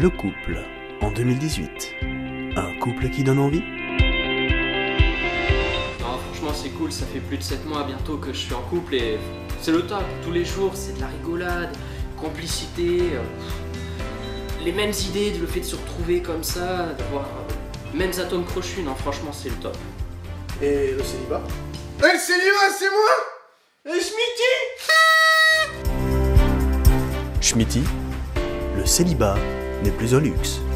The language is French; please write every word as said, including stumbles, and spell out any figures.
Le couple en deux mille dix-huit. Un couple qui donne envie? Non, franchement c'est cool, ça fait plus de sept mois bientôt que je suis en couple et c'est le top. Tous les jours c'est de la rigolade, complicité, euh, les mêmes idées, le fait de se retrouver comme ça, d'avoir euh, mêmes atomes crochus, non franchement c'est le top. Et le célibat? Eh, le célibat c'est moi! Et Schmitty? Schmitty, le célibat n'est plus un luxe.